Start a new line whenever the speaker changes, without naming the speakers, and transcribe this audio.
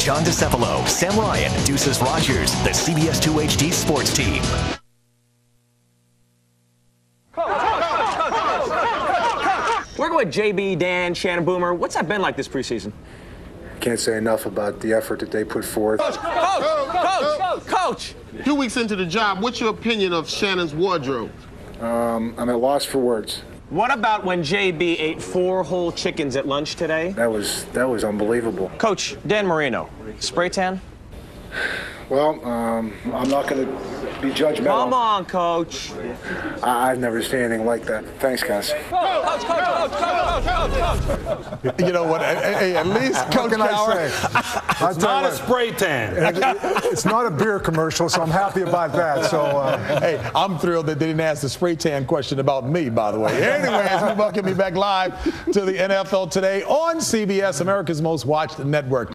John DeCefalo, Sam Ryan, Deuces Rogers, the CBS 2 HD Sports Team.
Working with JB, Dan, Shannon Boomer, what's that been like this preseason?
Can't say enough about the effort that they put forth.
Coach!
2 weeks into the job, what's your opinion of Shannon's wardrobe?
I'm at loss for words.
What about when JB ate 4 whole chickens at lunch today?
That was unbelievable.
Coach, Dan Marino, spray tan?
Well, I'm not going to be judgmental.
Come on, Coach.
I've never seen anything like that. Thanks, guys.
Coach.
You know what? Hey, at least Coach Cowher.
It's not a spray tan.
It's not a beer commercial, so I'm happy about that. So,
hey, I'm thrilled that they didn't ask the spray tan question about me, by the way. Anyways, we welcome you back live to the NFL Today on CBS, America's most watched network.